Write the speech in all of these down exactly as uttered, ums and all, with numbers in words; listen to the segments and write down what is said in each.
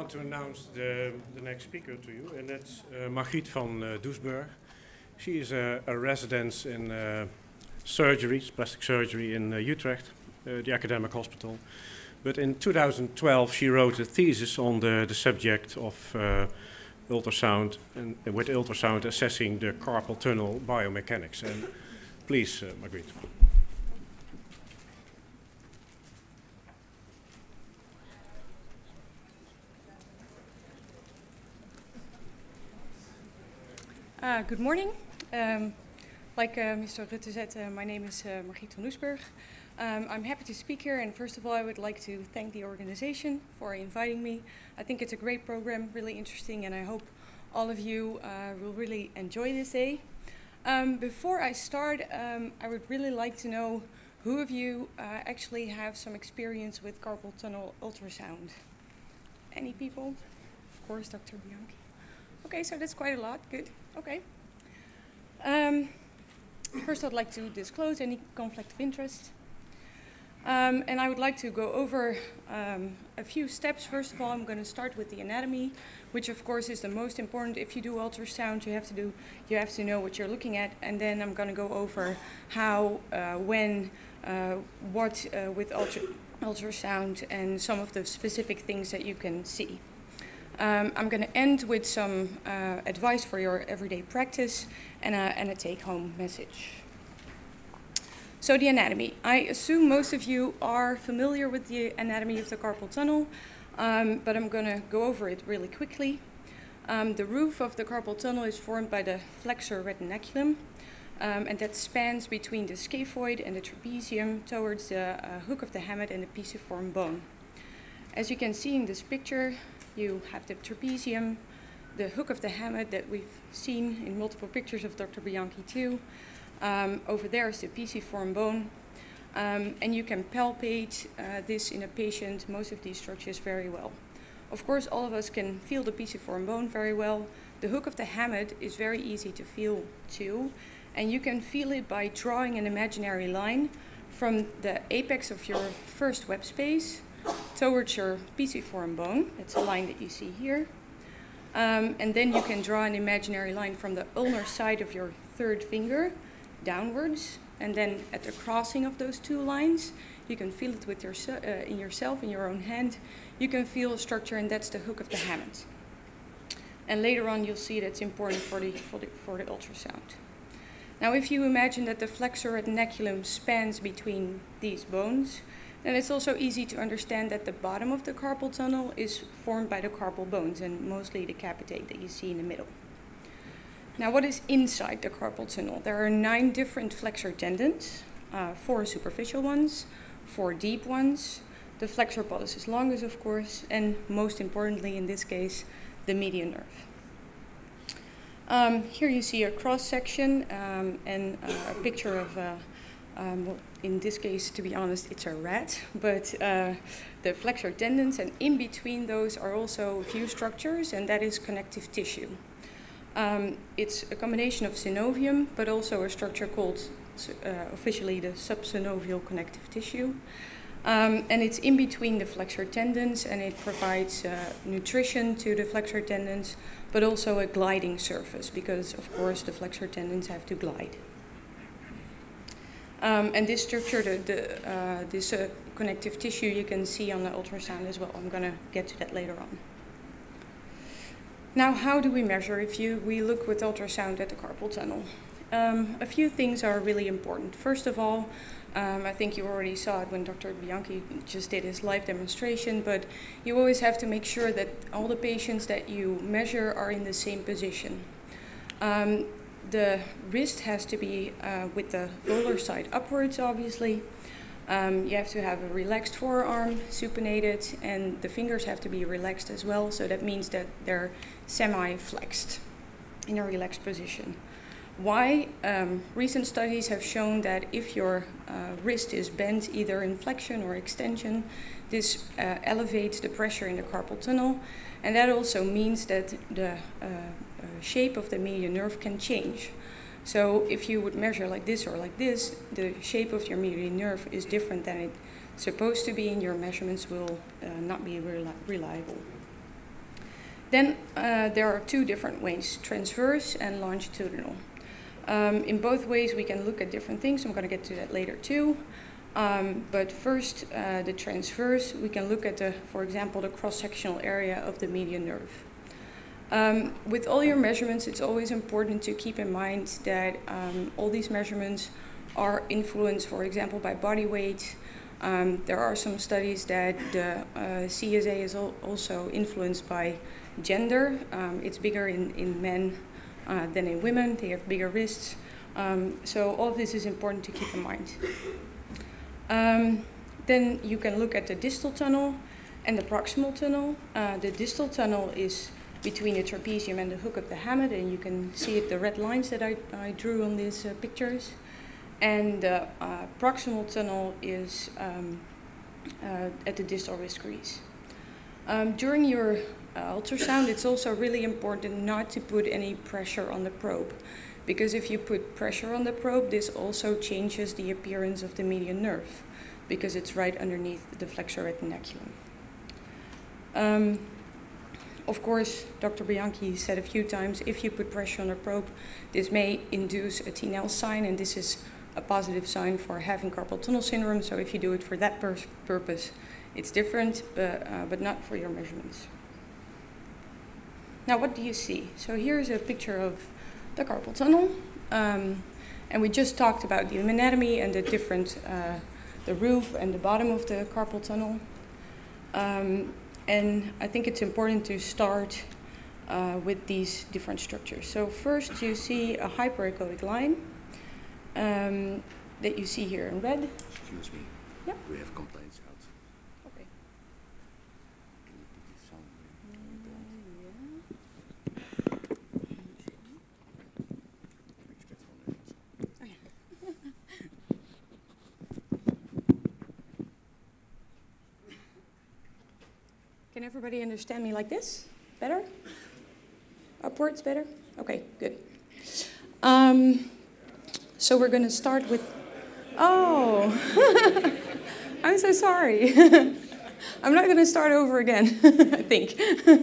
want to announce the, the next speaker to you, and that's uh, Margriet van uh, Doesburg. She is a, a resident in uh, surgery, plastic surgery in uh, Utrecht, uh, the academic hospital. But in two thousand twelve, she wrote a thesis on the, the subject of uh, ultrasound, and uh, with ultrasound assessing the carpal tunnel biomechanics. And please, uh, Margriet. Uh, good morning. Um, like uh, Mister Rutte said, uh, my name is uh, Margriet van Doesburg. Um, I'm happy to speak here, and first of all, I would like to thank the organization for inviting me. I think it's a great program, really interesting, and I hope all of you uh, will really enjoy this day. Um, before I start, um, I would really like to know who of you uh, actually have some experience with carpal tunnel ultrasound. Any people? Of course, Doctor Bianchi. Okay, so that's quite a lot. Good. Okay. Um, first, I'd like to disclose any conflict of interest. Um, and I would like to go over um, a few steps. First of all, I'm going to start with the anatomy, which of course is the most important. If you do ultrasound, you have to do, you have to know what you're looking at. And then I'm going to go over how, uh, when, uh, what uh, with ultra ultrasound, and some of the specific things that you can see. Um, I'm going to end with some uh, advice for your everyday practice and a, and a take-home message. So the anatomy. I assume most of you are familiar with the anatomy of the carpal tunnel, um, but I'm going to go over it really quickly. Um, the roof of the carpal tunnel is formed by the flexor retinaculum, um, and that spans between the scaphoid and the trapezium towards the uh, hook of the hamate and the pisiform bone. As you can see in this picture, you have the trapezium, the hook of the hamate that we've seen in multiple pictures of Doctor Bianchi too. Um, over there is the pisiform bone, um, and you can palpate uh, this in a patient, most of these structures, very well. Of course, all of us can feel the pisiform bone very well. The hook of the hamate is very easy to feel too, and you can feel it by drawing an imaginary line from the apex of your first web space towards your pisiform bone. That's a line that you see here. Um, and then you can draw an imaginary line from the ulnar side of your third finger downwards. And then at the crossing of those two lines, you can feel it with your, uh, in yourself, in your own hand. You can feel a structure, and that's the hook of the hamate. And later on, you'll see that's important for the, for the, for the ultrasound. Now, if you imagine that the flexor retinaculum spans between these bones, then it's also easy to understand that the bottom of the carpal tunnel is formed by the carpal bones, and mostly the capitate that you see in the middle. Now, what is inside the carpal tunnel? There are nine different flexor tendons, uh, four superficial ones, four deep ones, the flexor pollicis longus, of course, and most importantly in this case, the median nerve. Um, here you see a cross-section um, and uh, a picture of uh, Um, well, in this case, to be honest, it's a rat, but uh, the flexor tendons, and in between those are also a few structures, and that is connective tissue. Um, it's a combination of synovium, but also a structure called uh, officially the subsynovial connective tissue. Um, and it's in between the flexor tendons, and it provides uh, nutrition to the flexor tendons, but also a gliding surface, because of course the flexor tendons have to glide. Um, and this structure, the, the, uh, this uh, connective tissue, you can see on the ultrasound as well. I'm going to get to that later on. Now, how do we measure if you, we look with ultrasound at the carpal tunnel? Um, a few things are really important. First of all, um, I think you already saw it when Doctor Bianchi just did his live demonstration, but you always have to make sure that all the patients that you measure are in the same position. Um, The wrist has to be uh, with the volar side upwards, obviously. Um, you have to have a relaxed forearm, supinated, and the fingers have to be relaxed as well, so that means that they're semi-flexed in a relaxed position. Why? Um, recent studies have shown that if your uh, wrist is bent either in flexion or extension, this uh, elevates the pressure in the carpal tunnel, and that also means that the uh, uh, shape of the median nerve can change. So if you would measure like this or like this, the shape of your median nerve is different than it's supposed to be, and your measurements will uh, not be reli reliable. Then uh, there are two different ways, transverse and longitudinal. Um, in both ways we can look at different things. I'm going to get to that later too. Um, but first, uh, the transverse, we can look at, the, for example, the cross-sectional area of the median nerve. Um, with all your measurements, it's always important to keep in mind that um, all these measurements are influenced, for example, by body weight. Um, there are some studies that the uh, C S A is al also influenced by gender. Um, it's bigger in, in men uh, than in women. They have bigger wrists. Um, so all of this is important to keep in mind. Um, then you can look at the distal tunnel and the proximal tunnel. Uh, the distal tunnel is between the trapezium and the hook of the hamate, and you can see it, the red lines that I, I drew on these uh, pictures. And the uh, proximal tunnel is um, uh, at the distal wrist crease. Um, during your uh, ultrasound, it's also really important not to put any pressure on the probe, because if you put pressure on the probe, this also changes the appearance of the median nerve, because it's right underneath the flexor retinaculum. Um, Of course, Doctor Bianchi said a few times, if you put pressure on a probe, this may induce a Tinel sign, and this is a positive sign for having carpal tunnel syndrome. So if you do it for that pur purpose, it's different, but, uh, but not for your measurements. Now, what do you see? So here's a picture of the carpal tunnel. Um, and we just talked about the anatomy and the different, uh, the roof and the bottom of the carpal tunnel. Um, And I think it's important to start uh, with these different structures. So first you see a hyperechoic line um, that you see here in red. Excuse me. Yep. We have complaints out. Okay. Can you put this sound Can everybody understand me like this? Better? Upwards, better? Okay, good. Um, so we're going to start with... Oh, I'm so sorry. I'm not going to start over again, I think.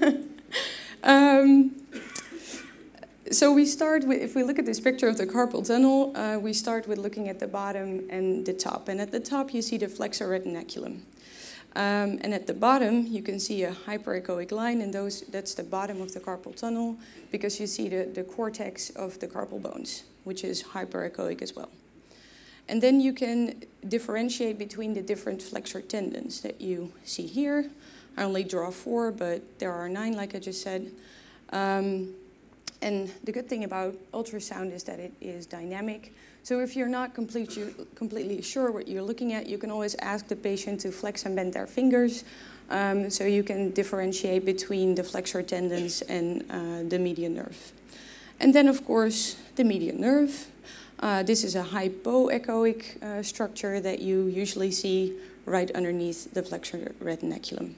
um, so we start with, if we look at this picture of the carpal tunnel, uh, we start with looking at the bottom and the top. And at the top you see the flexor retinaculum. Um, and at the bottom, you can see a hyperechoic line, and those, that's the bottom of the carpal tunnel, because you see the, the cortex of the carpal bones, which is hyperechoic as well. And then you can differentiate between the different flexor tendons that you see here. I only draw four, but there are nine, like I just said. Um, and the good thing about ultrasound is that it is dynamic. So if you're not completely, completely sure what you're looking at, you can always ask the patient to flex and bend their fingers, um, so you can differentiate between the flexor tendons and uh, the median nerve. And then, of course, the median nerve. Uh, this is a hypoechoic uh, structure that you usually see right underneath the flexor retinaculum.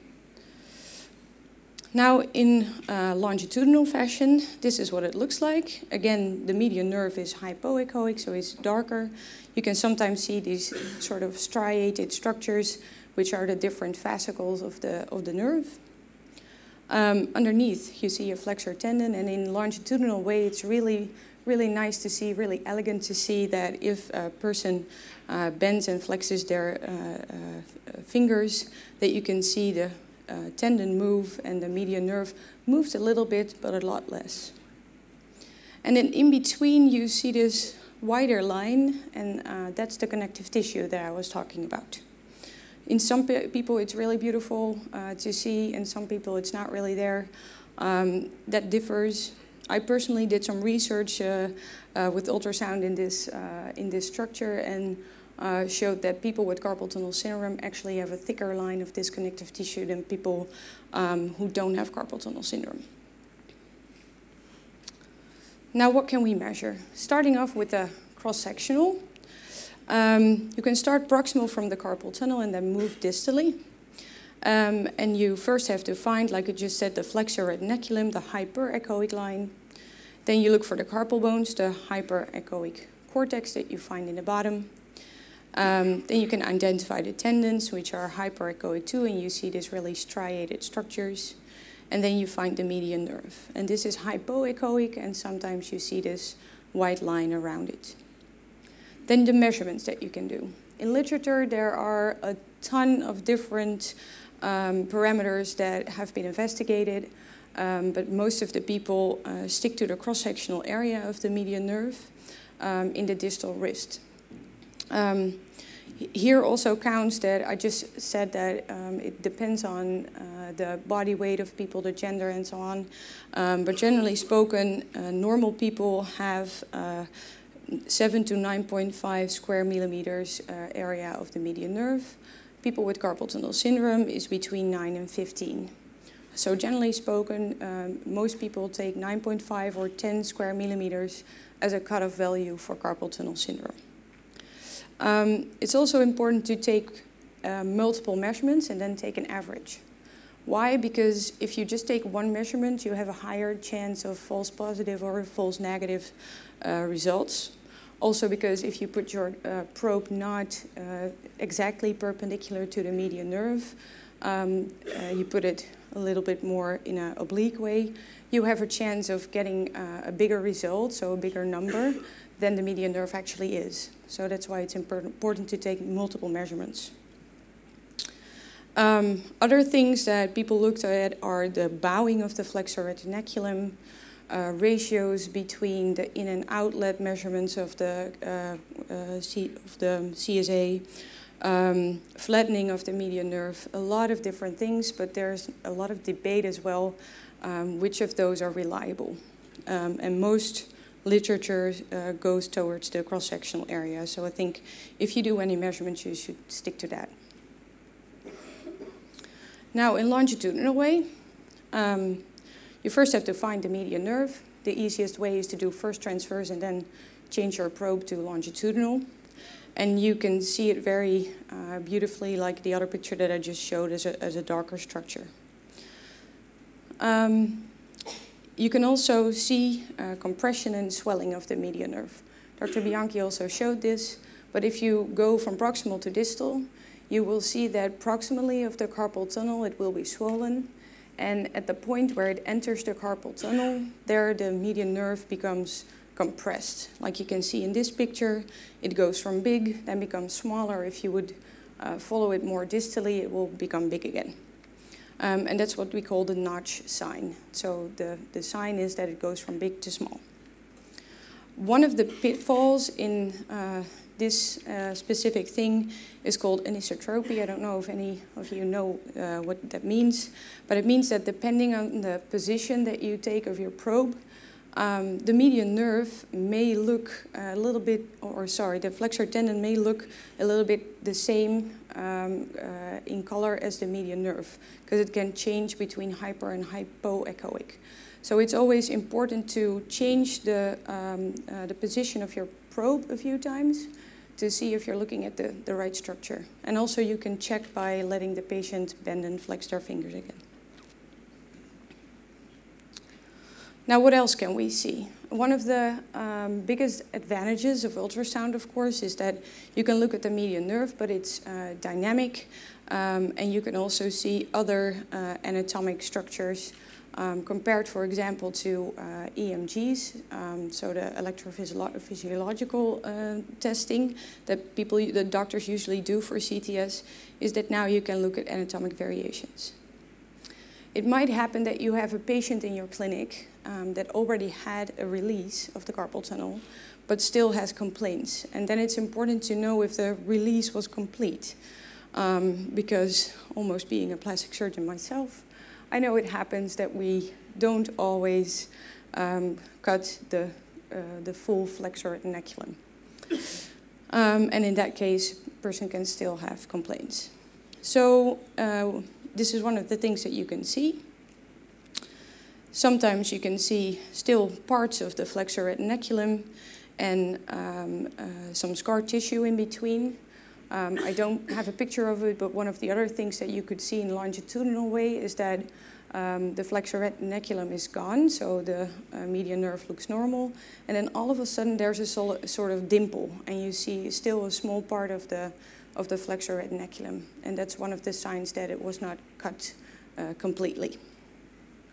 Now, in uh, longitudinal fashion, this is what it looks like. Again, the median nerve is hypoechoic, so it's darker. You can sometimes see these sort of striated structures, which are the different fascicles of the, of the nerve. Um, underneath, you see a flexor tendon, and in longitudinal way, it's really, really nice to see, really elegant to see that if a person uh, bends and flexes their uh, uh, fingers, that you can see the Uh, tendon move, and the median nerve moves a little bit, but a lot less. And then in between you see this wider line, and uh, that's the connective tissue that I was talking about. In some pe people it's really beautiful uh, to see, and some people it's not really there. Um, that differs. I personally did some research uh, uh, with ultrasound in this, uh, in this structure, and Uh, showed that people with carpal tunnel syndrome actually have a thicker line of this connective tissue than people um, who don't have carpal tunnel syndrome. Now, what can we measure? Starting off with the cross-sectional, um, you can start proximal from the carpal tunnel and then move distally. Um, and you first have to find, like I just said, the flexor retinaculum, the hyperechoic line. Then you look for the carpal bones, the hyperechoic cortex that you find in the bottom. Um, then you can identify the tendons, which are hyperechoic too, and you see these really striated structures. and then you find the median nerve. And this is hypoechoic, and sometimes you see this white line around it. Then the measurements that you can do. In literature, there are a ton of different um, parameters that have been investigated, um, but most of the people uh, stick to the cross-sectional area of the median nerve um, in the distal wrist. Um, here also counts that I just said that um, it depends on uh, the body weight of people, the gender, and so on. Um, but generally spoken, uh, normal people have uh, seven to nine point five square millimeters uh, area of the median nerve. People with carpal tunnel syndrome is between nine and fifteen. So generally spoken, um, most people take nine point five or ten square millimeters as a cutoff value for carpal tunnel syndrome. Um, it's also important to take uh, multiple measurements and then take an average. Why? Because if you just take one measurement, you have a higher chance of false positive or false negative uh, results. Also because if you put your uh, probe not uh, exactly perpendicular to the median nerve, um, uh, you put it a little bit more in an oblique way, you have a chance of getting uh, a bigger result, so a bigger number, than the median nerve actually is. So that's why it's important to take multiple measurements. Um, other things that people looked at are the bowing of the flexor retinaculum, uh, ratios between the in and outlet measurements of the, uh, uh, C, of the C S A, um, flattening of the median nerve, a lot of different things, but there's a lot of debate as well um, which of those are reliable. Um, and most literature uh, goes towards the cross-sectional area, so I think if you do any measurements, you should stick to that. Now, in longitudinal way, um, you first have to find the median nerve. The easiest way is to do first transverse and then change your probe to longitudinal. And you can see it very uh, beautifully, like the other picture that I just showed, as a, as a darker structure. Um, You can also see uh, compression and swelling of the median nerve. Doctor Bianchi also showed this, but if you go from proximal to distal, you will see that proximally of the carpal tunnel it will be swollen, and at the point where it enters the carpal tunnel, there the median nerve becomes compressed. Like you can see in this picture, it goes from big, then becomes smaller. If you would uh, follow it more distally, it will become big again. Um, and that's what we call the notch sign. So the, the sign is that it goes from big to small. One of the pitfalls in uh, this uh, specific thing is called anisotropy. I don't know if any of you know uh, what that means, but it means that depending on the position that you take of your probe, um, the median nerve may look a little bit, or sorry, the flexor tendon may look a little bit the same Um, uh, in color as the median nerve, because it can change between hyper and hypoechoic. So it's always important to change the, um, uh, the position of your probe a few times to see if you're looking at the, the right structure. And also you can check by letting the patient bend and flex their fingers again. Now, what else can we see? One of the um, biggest advantages of ultrasound, of course, is that you can look at the median nerve, but it's uh, dynamic, um, and you can also see other uh, anatomic structures um, compared, for example, to uh, E M Gs, um, so the electrophysiological uh, testing that people, the doctors usually do for C T S, is that now you can look at anatomic variations. It might happen that you have a patient in your clinic um, that already had a release of the carpal tunnel, but still has complaints. And then it's important to know if the release was complete. Um, because almost being a plastic surgeon myself, I know it happens that we don't always um, cut the, uh, the full flexor retinaculum. Um, and in that case, a person can still have complaints. So, uh, this is one of the things that you can see. Sometimes you can see still parts of the flexor retinaculum and um, uh, some scar tissue in between. Um, I don't have a picture of it, but one of the other things that you could see in longitudinal way is that um, the flexor retinaculum is gone, so the uh, median nerve looks normal, and then all of a sudden there's a solid, sort of dimple, and you see still a small part of the of the flexor retinaculum, and that's one of the signs that it was not cut uh, completely.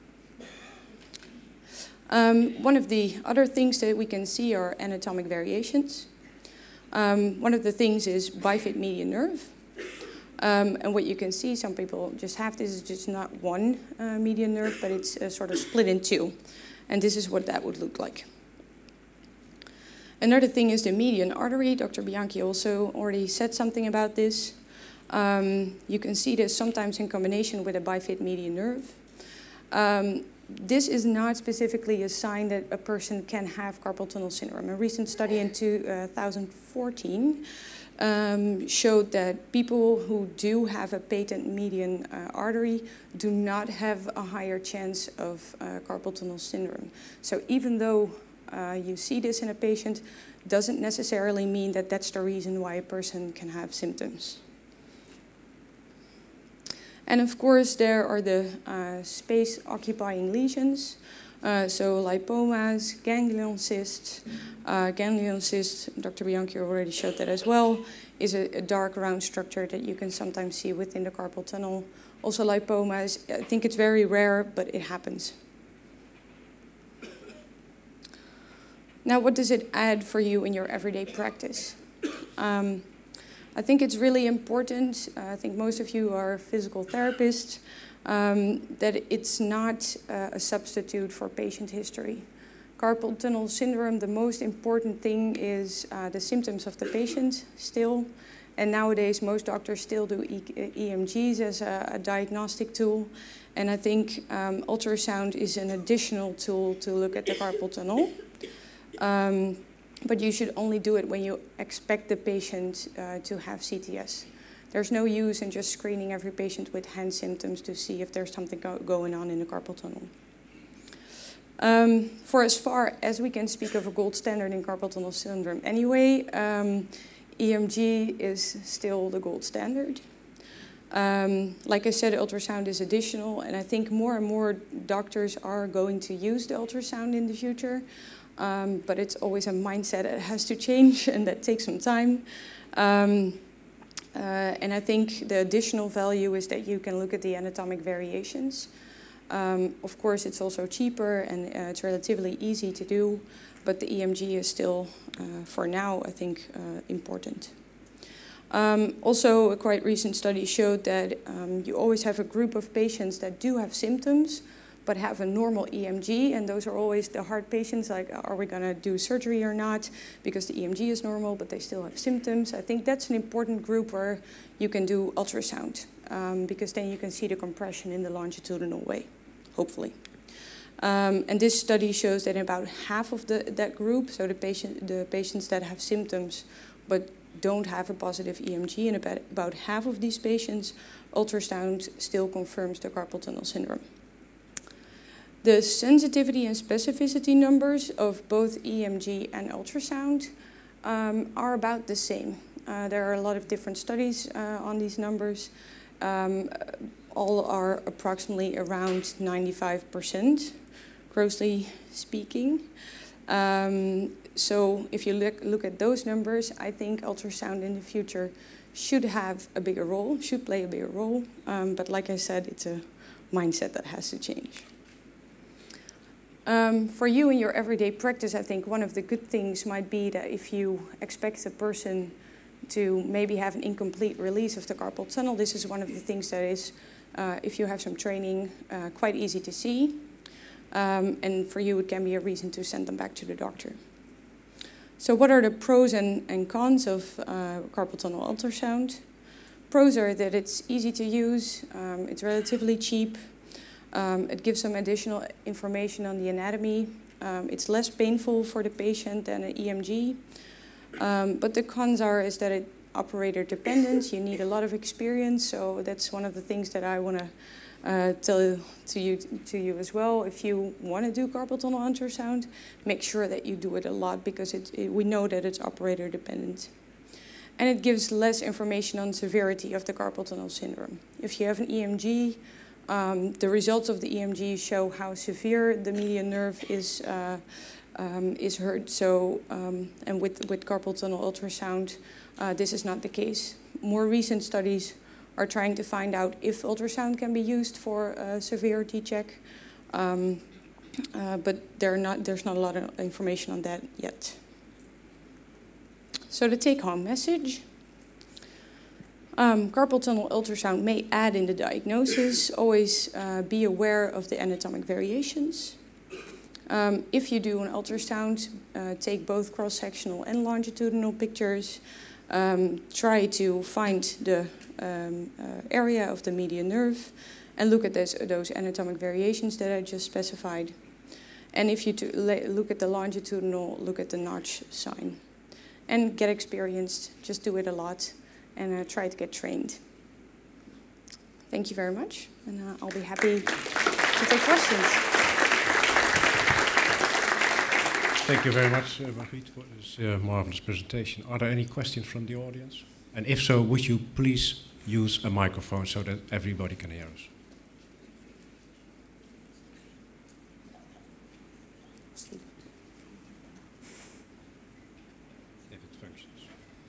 Um, one of the other things that we can see are anatomic variations. Um, one of the things is bifid median nerve. Um, and what you can see, some people just have this, is just not one uh, median nerve, but it's uh, sort of split in two. And this is what that would look like. Another thing is the median artery. Doctor Bianchi also already said something about this. Um, you can see this sometimes in combination with a bifid median nerve. Um, this is not specifically a sign that a person can have carpal tunnel syndrome. A recent study in two thousand fourteen um, showed that people who do have a patent median uh, artery do not have a higher chance of uh, carpal tunnel syndrome. So even though uh, you see this in a patient, doesn't necessarily mean that that's the reason why a person can have symptoms. And of course, there are the uh, space-occupying lesions, uh, so lipomas, ganglion cysts. Uh, ganglion cysts, Doctor Bianchi already showed that as well, is a, a dark round structure that you can sometimes see within the carpal tunnel. Also lipomas, I think it's very rare, but it happens. Now, what does it add for you in your everyday practice? Um, I think it's really important, uh, I think most of you are physical therapists, um, that it's not uh, a substitute for patient history. Carpal tunnel syndrome, the most important thing is uh, the symptoms of the patient still. And nowadays, most doctors still do E M Gs as a, a diagnostic tool. And I think um, ultrasound is an additional tool to look at the carpal tunnel. Um, But you should only do it when you expect the patient uh, to have C T S. There's no use in just screening every patient with hand symptoms to see if there's something go going on in the carpal tunnel. Um, for as far as we can speak of a gold standard in carpal tunnel syndrome anyway, um, E M G is still the gold standard. Um, like I said, ultrasound is additional, and I think more and more doctors are going to use the ultrasound in the future. Um, but it's always a mindset that has to change, and that takes some time. Um, uh, and I think the additional value is that you can look at the anatomic variations. Um, of course, it's also cheaper, and uh, it's relatively easy to do, but the E M G is still, uh, for now, I think, uh, important. Um, also, a quite recent study showed that um, you always have a group of patients that do have symptoms, but have a normal E M G, and those are always the hard patients, like, are we gonna do surgery or not? Because the E M G is normal, but they still have symptoms. I think that's an important group where you can do ultrasound, um, because then you can see the compression in the longitudinal way, hopefully. Um, and this study shows that in about half of the, that group, so the, patient, the patients that have symptoms, but don't have a positive E M G, in about, about half of these patients, ultrasound still confirms the carpal tunnel syndrome. The sensitivity and specificity numbers of both E M G and ultrasound um, are about the same. Uh, there are a lot of different studies uh, on these numbers. Um, all are approximately around ninety-five percent, grossly speaking. Um, so if you look, look at those numbers, I think ultrasound in the future should have a bigger role, should play a bigger role. Um, but like I said, it's a mindset that has to change. Um, for you in your everyday practice, I think one of the good things might be that if you expect a person to maybe have an incomplete release of the carpal tunnel, this is one of the things that is, uh, if you have some training, uh, quite easy to see. Um, and for you, it can be a reason to send them back to the doctor. So what are the pros and, and cons of uh, carpal tunnel ultrasound? Pros are that it's easy to use, um, it's relatively cheap. Um, it gives some additional information on the anatomy. Um, it's less painful for the patient than an E M G. Um, but the cons are is that it operator dependence. You need a lot of experience, so that's one of the things that I want to uh, tell to you to you as well. If you want to do carpal tunnel ultrasound, make sure that you do it a lot, because it, it, we know that it's operator dependent. And it gives less information on severity of the carpal tunnel syndrome. If you have an E M G, Um, the results of the E M G show how severe the median nerve is uh, um, is hurt. So, um, and with with carpal tunnel ultrasound, uh, this is not the case. More recent studies are trying to find out if ultrasound can be used for a severity check. Um, uh, but there are not, there's not a lot of information on that yet. So the take-home message. Um, carpal tunnel ultrasound may add in the diagnosis. Always uh, be aware of the anatomic variations. Um, if you do an ultrasound, uh, take both cross-sectional and longitudinal pictures. Um, try to find the um, uh, area of the median nerve and look at those, those anatomic variations that I just specified. And if you to look at the longitudinal, look at the notch sign. And get experienced, just do it a lot, and uh, try to get trained. Thank you very much, and uh, I'll be happy to take questions. Thank you very much, uh, Margriet, for this uh, marvelous presentation. Are there any questions from the audience? And if so, would you please use a microphone so that everybody can hear us? If it functions.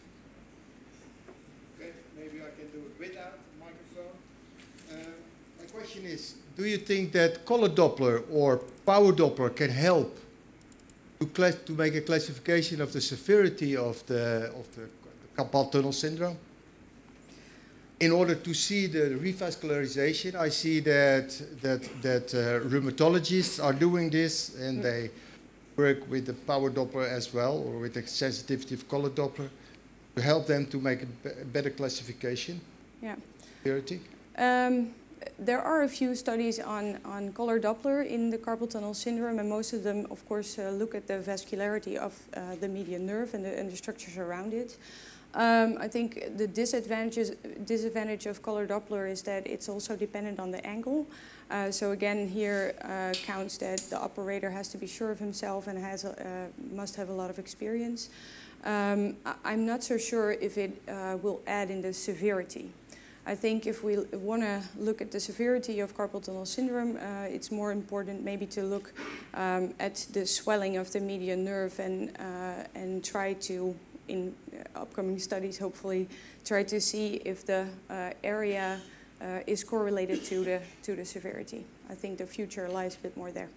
Okay, maybe I can do it without the microphone. Um, my question is, do you think that color Doppler or power Doppler can help to, class to make a classification of the severity of the, of the carpal tunnel syndrome? In order to see the revascularization, I see that, that, that uh, rheumatologists are doing this, and mm. they work with the power Doppler as well, or with the sensitivity of color Doppler, to help them to make a, be a better classification. Yeah. Severity. Um, there are a few studies on, on color Doppler in the carpal tunnel syndrome, and most of them, of course, uh, look at the vascularity of uh, the median nerve and the, and the structures around it. Um, I think the disadvantages, disadvantage of color Doppler is that it's also dependent on the angle. Uh, so again, here uh, counts that the operator has to be sure of himself and has a, uh, must have a lot of experience. Um, I'm not so sure if it uh, will add in the severity. I think if we want to look at the severity of carpal tunnel syndrome, uh, it's more important maybe to look um, at the swelling of the median nerve and, uh, and try to, in upcoming studies, hopefully, try to see if the uh, area uh, is correlated to the, to the severity. I think the future lies a bit more there.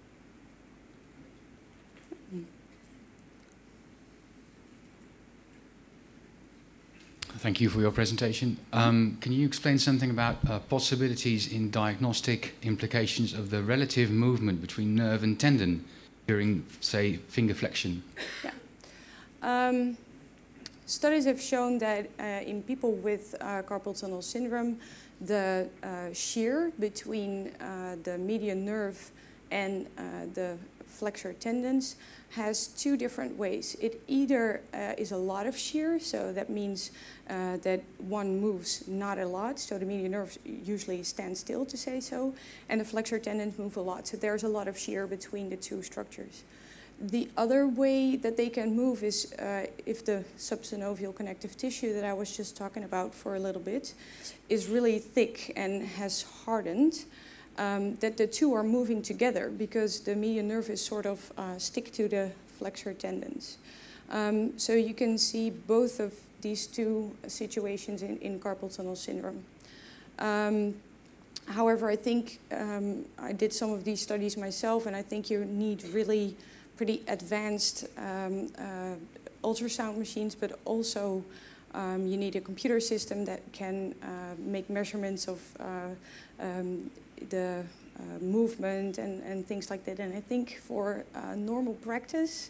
Thank you for your presentation. Um, can you explain something about uh, possibilities in diagnostic implications of the relative movement between nerve and tendon during, say, finger flexion? Yeah. Um, studies have shown that uh, in people with uh, carpal tunnel syndrome, the uh, shear between uh, the median nerve and uh, the flexor tendons has two different ways. It either uh, is a lot of shear, so that means uh, that one moves not a lot, so the median nerve usually stands still, to say so, and the flexor tendons move a lot, so there's a lot of shear between the two structures. The other way that they can move is uh, if the subsynovial connective tissue that I was just talking about for a little bit is really thick and has hardened, um, that the two are moving together because the median nerve is sort of uh, stick to the flexor tendons. Um, so you can see both of these two situations in, in carpal tunnel syndrome. Um, however, I think um, I did some of these studies myself, and I think you need really pretty advanced um, uh, ultrasound machines, but also um, you need a computer system that can uh, make measurements of uh, um, the uh, movement and, and things like that. And I think for uh, normal practice,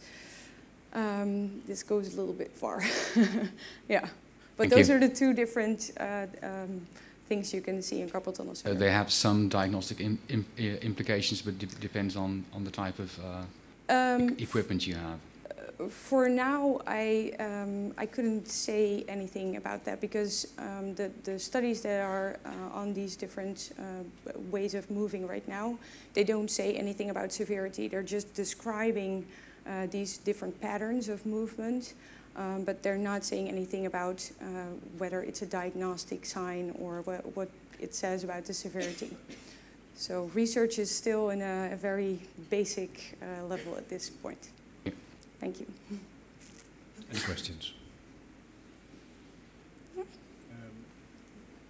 um, this goes a little bit far. Yeah, but Thank those you. are the two different uh, um, things you can see in carpal tunnel syndrome. Uh, they have some diagnostic im im implications, but it depends on, on the type of uh, Um, e equipment you have. For now, I, um, I couldn't say anything about that because um, the, the studies that are uh, on these different uh, ways of moving right now, they don't say anything about severity. They're just describing uh, these different patterns of movement, um, but they're not saying anything about uh, whether it's a diagnostic sign or what, what it says about the severity. So research is still in a, a very basic uh, level at this point. Yeah. Thank you. Any questions? Um,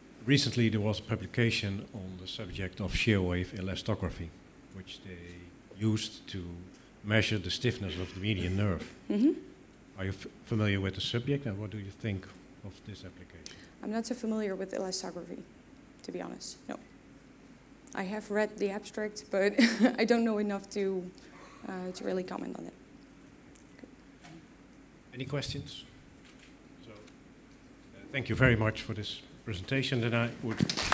recently there was a publication on the subject of shear wave elastography, which they used to measure the stiffness of the median nerve. Mm-hmm. Are you f familiar with the subject, and what do you think of this application? I'm not so familiar with elastography, to be honest. No. I have read the abstract, but I don't know enough to uh, to really comment on it. Any questions? So, uh, thank you very much for this presentation, and I would